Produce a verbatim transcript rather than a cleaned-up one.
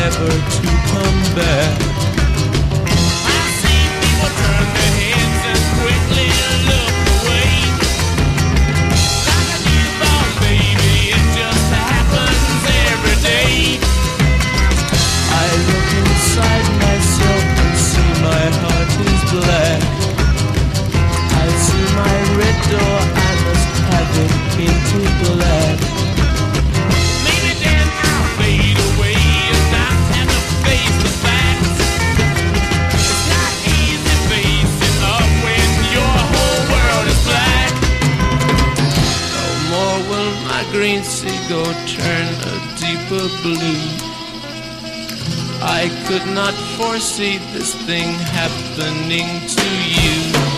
never to come back. I see people turn their heads and quickly look away. Like a newborn baby, it just happens every day. I look inside myself and see my heart is black. I see my red door, I must have it painted black. Maybe then I'll fade away and not have to face the facts. It's not easy facing up when your whole world is black. No more will my green seagull turn a deeper blue. I could not foresee this thing happening to you.